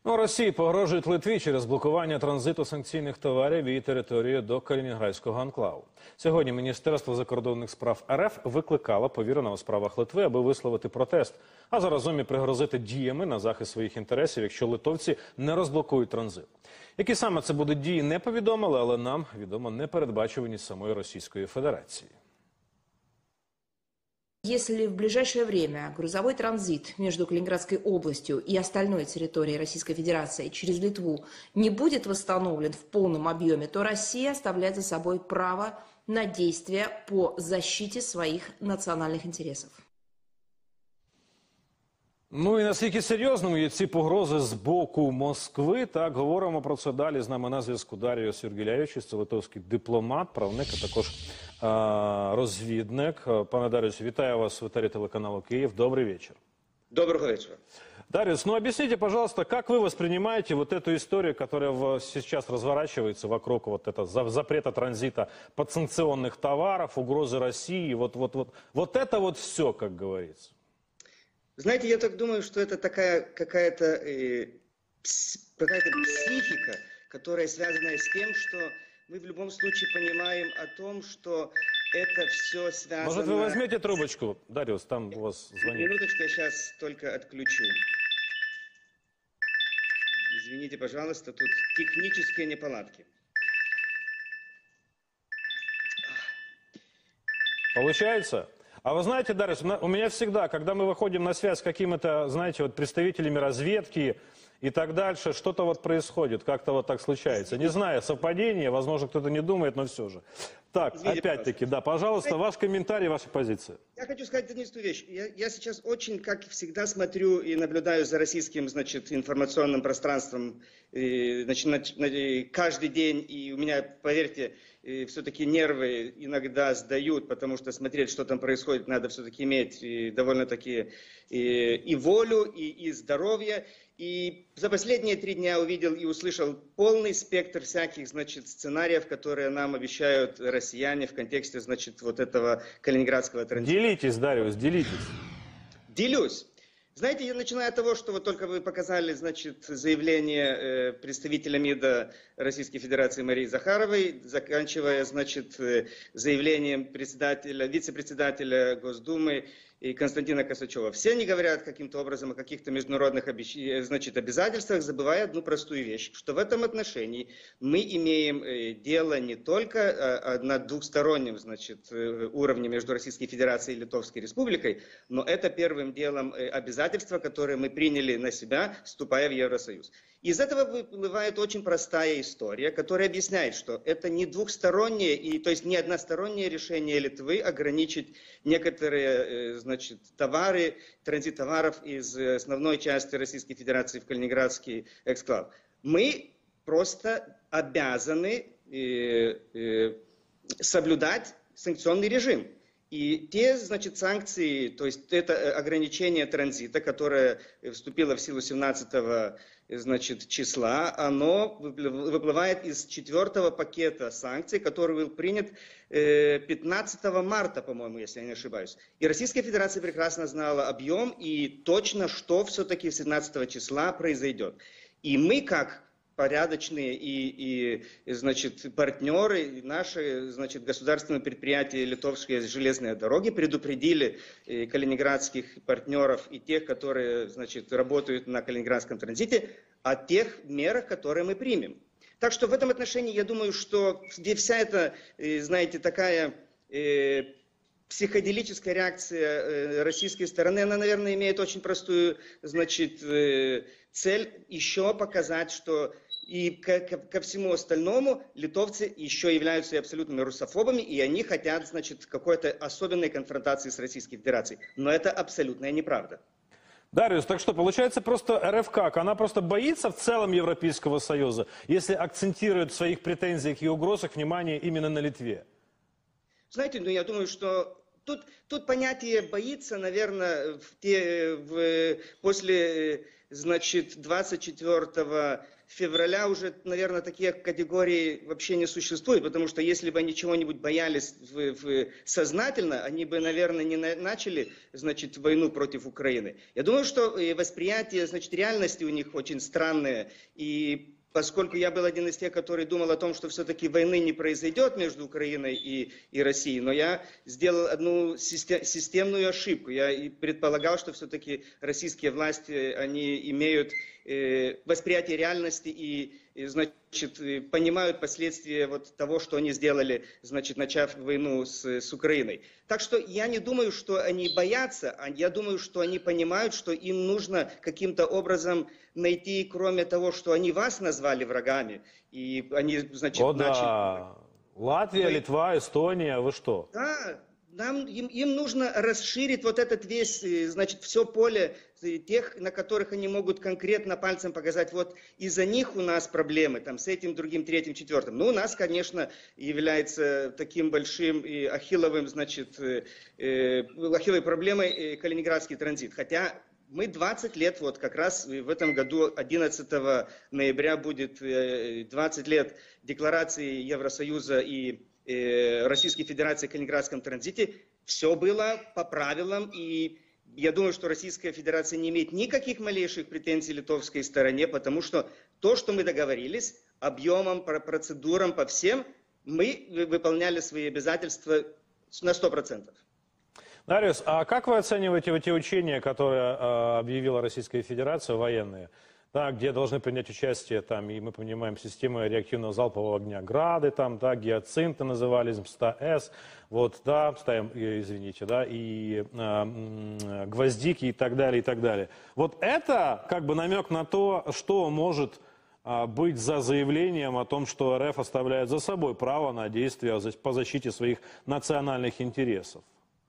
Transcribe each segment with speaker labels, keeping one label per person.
Speaker 1: Ну, Росії погрожують Литві через блокування транзиту санкційних товарів її території до Калінінградського анклаву. Сьогодні Міністерство закордонних справ РФ викликало повіреного у справах Литви, аби висловити протест, а заразом і пригрозити діями на захист своїх інтересів, якщо литовці не розблокують транзит. Які саме це будуть дії, не повідомили, але нам відомо непередбачуваність самої Російської Федерації.
Speaker 2: Если в ближайшее время грузовой транзит между Калининградской областью и остальной территорией Российской Федерации через Литву не будет восстановлен в полном объеме, то Россия оставляет за собой право на действия по защите своих национальных интересов.
Speaker 1: Ну і наскільки серйозними є ці погрози з боку Москви, так, говоримо про це далі. З нами на зв'язку Даріус Юргелєвичус, це литовський дипломат, правник, а також розвідник. Пане Даріус, вітаю вас в етері телеканалу «Киев». Добрый вечер.
Speaker 3: Доброго вечера.
Speaker 1: Дариус, ну объясните, пожалуйста, как вы воспринимаете вот эту историю, которая сейчас разворачивается вокруг вот этого запрета транзита подсанкционных товаров, угрозы России, вот это вот все, как говорится?
Speaker 3: Знаете, я так думаю, что это такая какая-то психика, которая связана с тем, что мы в любом случае понимаем о том, что это все связано...
Speaker 1: Может, вы возьмете трубочку? Дариус, там у вас звонит.
Speaker 3: Минуточку, я сейчас только отключу. Извините, пожалуйста, тут технические неполадки.
Speaker 1: Получается? А вы знаете, Дариус, у меня всегда, когда мы выходим на связь с какими-то, знаете, вот представителями разведки и так дальше, что-то вот происходит, как-то вот так случается. Не знаю, совпадение, возможно, кто-то не думает, но все же. Так, опять-таки, да, пожалуйста, ваш комментарий, ваша позиция.
Speaker 3: Я хочу сказать единственную вещь. Я сейчас очень, как всегда, смотрю и наблюдаю за российским, значит, информационным пространством, значит, каждый день, и у меня, поверьте, все-таки нервы иногда сдают, потому что смотреть, что там происходит, надо все-таки иметь довольно-таки и волю, и здоровье. И за последние 3 дня увидел и услышал полный спектр всяких, значит, сценариев, которые нам обещают россияне в контексте, значит, вот этого калининградского транзита.
Speaker 1: Делитесь, Дариус, делитесь.
Speaker 3: Делюсь. Знаете, я начинаю от того, что вот только вы показали, значит, заявление представителя МИДа Российской Федерации Марии Захаровой, заканчивая, значит, заявлением вице-председателя Госдумы Константина Косачева. Все они говорят каким-то образом о каких-то международных обязательствах, забывая одну простую вещь, что в этом отношении мы имеем дело не только на двухстороннем, значит, уровне между Российской Федерацией и Литовской Республикой, но это первым делом обязательства, которые мы приняли на себя, вступая в Евросоюз. Из этого выплывает очень простая история, которая объясняет, что это не двухстороннее, то есть не одностороннее решение Литвы ограничить некоторые, значит, товары, транзит товаров из основной части Российской Федерации в Калининградский эксклав. Мы просто обязаны соблюдать санкционный режим. И те, значит, санкции, то есть это ограничение транзита, которое вступило в силу 17 значит, числа, оно выплывает из 4-го пакета санкций, который был принят 15 марта, по-моему, если я не ошибаюсь. И Российская Федерация прекрасно знала объем и точно, что все-таки 17 числа произойдет. И мы, как порядочные значит, партнеры, наши, значит, государственные предприятия Литовские железные дороги предупредили калининградских партнеров и тех, которые, значит, работают на калининградском транзите, о тех мерах, которые мы примем. Так что в этом отношении я думаю, что вся эта, знаете, такая психоделическая реакция российской стороны, она, наверное, имеет очень простую, значит, цель еще показать, что и ко всему остальному литовцы еще являются абсолютными русофобами, и они хотят, значит, какой-то особенной конфронтации с Российской Федерацией. Но это абсолютная неправда.
Speaker 1: Дариус, так что, получается, просто РФ как? Она просто боится в целом Европейского Союза, если акцентирует в своих претензиях и угрозах внимание именно на Литве?
Speaker 3: Знаете, ну я думаю, что тут понятие боится, наверное, после, значит, 24 февраля уже, наверное, такие категории вообще не существует, потому что если бы они чего-нибудь боялись сознательно, они бы, наверное, не начали, значит, войну против Украины. Я думаю, что восприятие, значит, реальности у них очень странное, и поскольку я был один из тех, который думал о том, что все-таки войны не произойдет между Украиной и Россией, но я сделал одну системную ошибку. Я предполагал, что все-таки российские власти, они имеют восприятие реальности и значит, понимают последствия вот того, что они сделали, значит, начав войну с Украиной. Так что я не думаю, что они боятся, а я думаю, что они понимают, что им нужно каким-то образом найти, кроме того, что они вас назвали врагами, и они, значит, начали...
Speaker 1: Латвия, Литва, Эстония, вы что?
Speaker 3: Да. Им нужно расширить вот этот весь, значит, все поле тех, на которых они могут конкретно пальцем показать, вот из-за них у нас проблемы, там, с этим, другим, третьим, четвертым. Ну, у нас, конечно, является таким большим и ахилловым, значит, ахилловой проблемой Калининградский транзит. Хотя мы 20 лет, вот как раз в этом году, 11 ноября будет 20 лет декларации Евросоюза и Российской Федерации о Калининградском транзите, все было по правилам, и я думаю, что Российская Федерация не имеет никаких малейших претензий литовской стороне, потому что то, что мы договорились, объемом, процедурам, по всем, мы выполняли свои обязательства на 100%.
Speaker 1: Дариус, а как вы оцениваете те учения, которые объявила Российская Федерация, военные? Да, где должны принять участие, там, и мы понимаем, системы реактивного залпового огня «Грады», там, да, «Гиацинты» назывались, МСТА-С, вот, да, извините, да, и «Гвоздики» и так далее, и так далее. Вот это как бы намек на то, что может быть за заявлением о том, что РФ оставляет за собой право на действия по защите своих национальных интересов.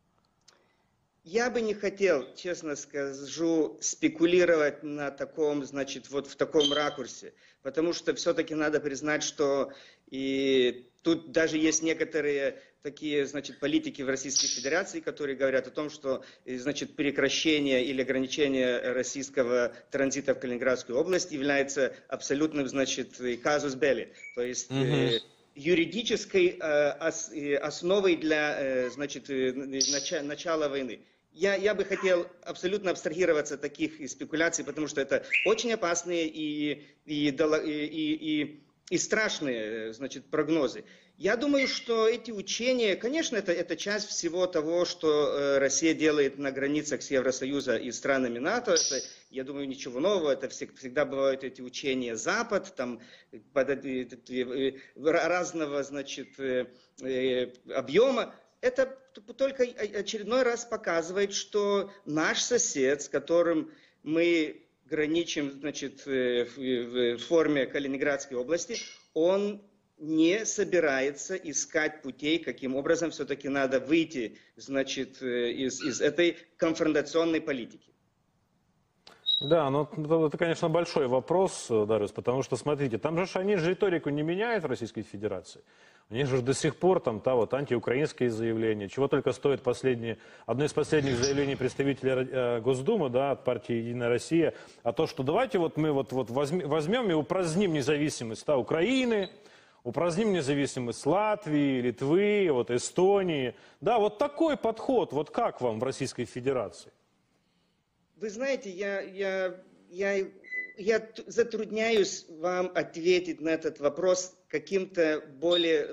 Speaker 3: Я бы не хотел, честно скажу, спекулировать на таком, значит, вот в таком ракурсе, потому что все-таки надо признать, что и тут даже есть некоторые такие, значит, политики в Российской Федерации, которые говорят о том, что, значит, прекращение или ограничение российского транзита в Калининградскую область является абсолютным, значит, казус белли, то есть юридической основой для, значит, начала войны. Я бы хотел абсолютно абстрагироваться от таких спекуляций, потому что это очень опасные и страшные, значит, прогнозы. Я думаю, что эти учения, конечно, это часть всего того, что Россия делает на границах с Евросоюзом и странами НАТО. Это, я думаю, ничего нового. Это всегда бывают эти учения Запад, там, разного, значит, объема. Это только очередной раз показывает, что наш сосед, с которым мы граничим, значит, в форме Калининградской области, он не собирается искать путей, каким образом все-таки надо выйти, значит, из этой конфронтационной политики.
Speaker 1: Да, но это, конечно, большой вопрос, Дариус, потому что, смотрите, там же они же риторику не меняют в Российской Федерации. У них же до сих пор там вот антиукраинские заявления, чего только стоит одно из последних заявлений представителя Госдумы, да, от партии «Единая Россия», о том, что давайте вот мы вот возьмем и упраздним независимость Украины, упраздним независимость Латвии, Литвы, вот Эстонии. Да, вот такой подход, вот как вам в Российской Федерации?
Speaker 3: Вы знаете, я затрудняюсь вам ответить на этот вопрос каким-то более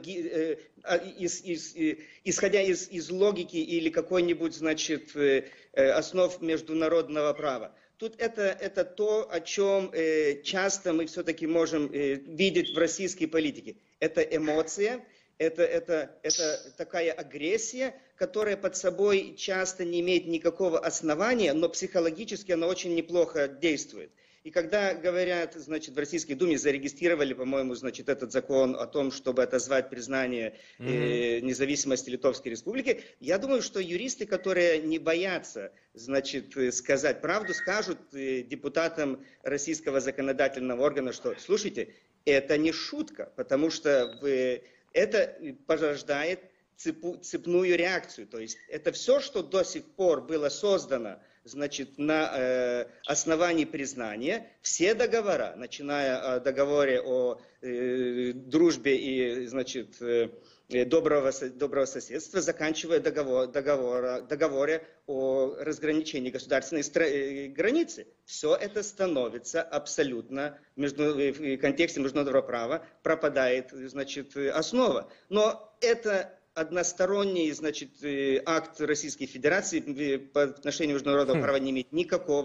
Speaker 3: исходя из логики или какой-нибудь, значит, основ международного права. Тут это то, о чем часто мы все-таки можем видеть в российской политике. Это эмоция, это такая агрессия, которая под собой часто не имеет никакого основания, но психологически она очень неплохо действует. И когда говорят, значит, в Российской Думе зарегистрировали, по-моему, значит, этот закон о том, чтобы отозвать признание независимости Литовской Республики, я думаю, что юристы, которые не боятся, значит, сказать правду, скажут депутатам российского законодательного органа, что, слушайте, это не шутка, потому что это порождает цепную реакцию. То есть это все, что до сих пор было создано, значит, на основании признания, все договора, начиная о договоре о дружбе и, значит, доброго соседства, заканчивая договоре о разграничении государственной границы. Все это становится абсолютно в контексте международного права пропадает, значит, основа. Но это односторонний, значит, акт Российской Федерации по отношению международного права не имеет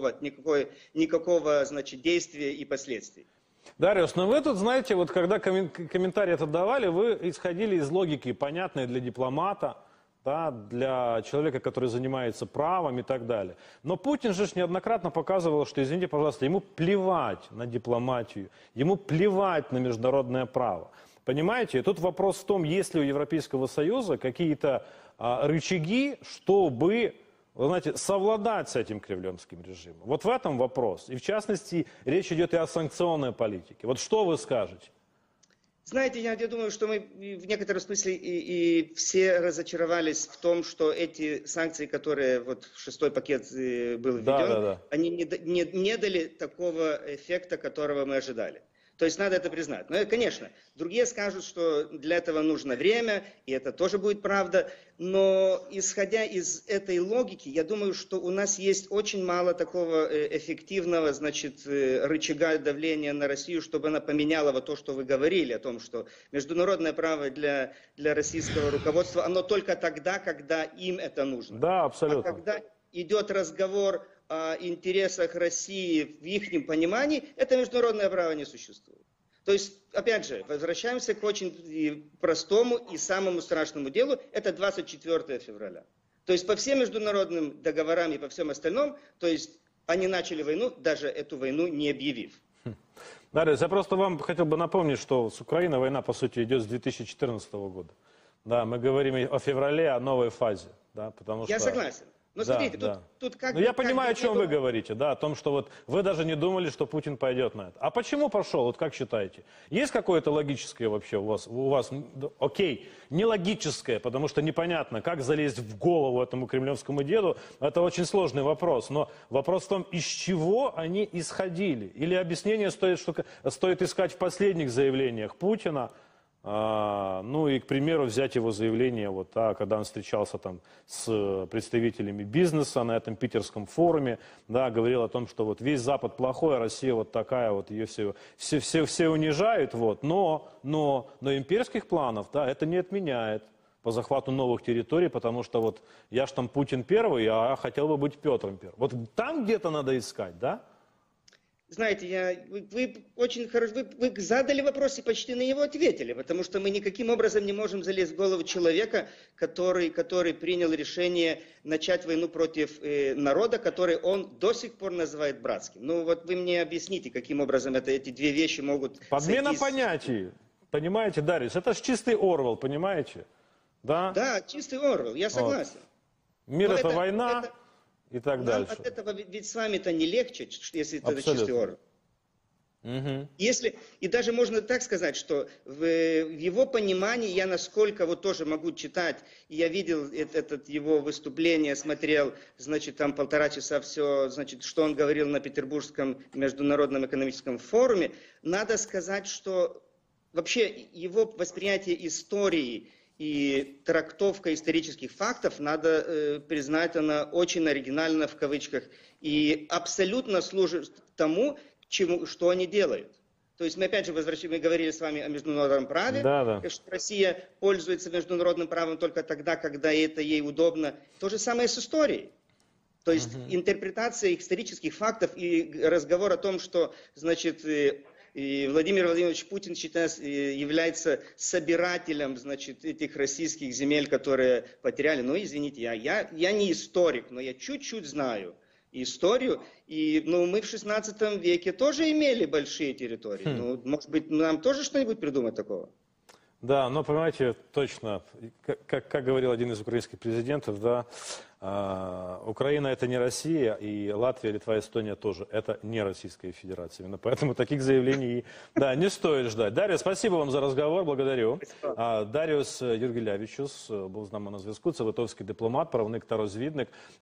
Speaker 3: никакого, значит, действия и последствий.
Speaker 1: Дариус, но вы тут, знаете, вот когда комментарий это давали, вы исходили из логики, понятной для дипломата, да, для человека, который занимается правом и так далее. Но Путин же неоднократно показывал, что, извините, пожалуйста, ему плевать на дипломатию, ему плевать на международное право. Понимаете? И тут вопрос в том, есть ли у Европейского Союза какие-то рычаги, чтобы, вы знаете, совладать с этим кремлевским режимом. Вот в этом вопрос. И в частности, речь идет и о санкционной политике. Вот что вы скажете?
Speaker 3: Знаете, я думаю, что мы в некотором смысле и все разочаровались в том, что эти санкции, которые вот в 6-й пакет был введен, они не дали такого эффекта, которого мы ожидали. То есть надо это признать. Но, конечно, другие скажут, что для этого нужно время, и это тоже будет правда. Но исходя из этой логики, я думаю, что у нас есть очень мало такого эффективного, значит, рычага давления на Россию, чтобы она поменяла вот то, что вы говорили, о том, что международное право для российского руководства, оно только тогда, когда им это нужно.
Speaker 1: Да, абсолютно.
Speaker 3: А когда идет разговор о интересах России в их понимании, это международное право не существует. То есть, опять же, возвращаемся к очень простому и самому страшному делу, это 24 февраля. То есть по всем международным договорам и по всем остальном, то есть они начали войну, даже эту войну не объявив.
Speaker 1: Дарья, я просто вам хотел бы напомнить, что с Украиной война, по сути, идет с 2014 года. Да, мы говорим о феврале, о новой фазе. Да, потому что...
Speaker 3: Я согласен. Но смотрите,
Speaker 1: да.
Speaker 3: тут как...
Speaker 1: Ну, я понимаю, о чем вы говорите, да, о том, что вот вы даже не думали, что Путин пойдет на это. А почему пошел, вот как считаете? Есть какое-то логическое вообще у вас, окей, не логическое, потому что непонятно, как залезть в голову этому кремлевскому деду, это очень сложный вопрос, но вопрос в том, из чего они исходили. Или объяснение стоит искать в последних заявлениях Путина. Ну и, к примеру, взять его заявление, вот, когда он встречался там с представителями бизнеса на этом питерском форуме, да, говорил о том, что вот весь Запад плохой, а Россия вот такая, вот ее все унижают, вот, но имперских планов, да, это не отменяет по захвату новых территорий, потому что вот я ж там Путин первый, а хотел бы быть Петром первым. Вот там где-то надо искать, да?
Speaker 3: Знаете, вы очень хорошо, вы задали вопрос и почти на него ответили, потому что мы никаким образом не можем залезть в голову человека, который принял решение начать войну против народа, который он до сих пор называет братским. Ну вот вы мне объясните, каким образом эти две вещи могут...
Speaker 1: Подмена понятий, понимаете, Дарьюс, это же чистый Орвелл, понимаете? Да,
Speaker 3: да, чистый Орвелл, я согласен.
Speaker 1: Вот. Мир это война... И так
Speaker 3: нам
Speaker 1: дальше.
Speaker 3: От этого ведь с вами-то не легче, если это чистый Орвелл.
Speaker 1: Угу.
Speaker 3: И даже можно так сказать, что в его понимании, я насколько вот тоже могу читать, и я видел его выступление, смотрел, значит, там 1,5 часа все, значит, что он говорил на Петербургском международном экономическом форуме, надо сказать, что вообще его восприятие истории и трактовка исторических фактов, надо признать, она очень оригинальна в кавычках и абсолютно служит тому, что они делают. То есть мы опять же мы говорили с вами о международном праве, что Россия пользуется международным правом только тогда, когда это ей удобно. То же самое с историей. То есть интерпретация исторических фактов и разговор о том, что, значит, и Владимир Владимирович Путин является собирателем, значит, этих российских земель, которые потеряли. Ну, извините, я не историк, но я чуть-чуть знаю историю. И мы в 16 веке тоже имели большие территории. Ну, может быть, нам тоже что-нибудь придумать такого?
Speaker 1: Да, но понимаете, точно, как говорил один из украинских президентов, да, Украина это не Россия, и Латвия, Литва, Эстония тоже. Это не Российская Федерация. Именно поэтому таких заявлений, да, не стоит ждать. Дар'я, спасибо вам за разговор, благодарю. Дар'юс Юргелявичус був з нами на зв'язку. Це литовський дипломат, правник та розвідник.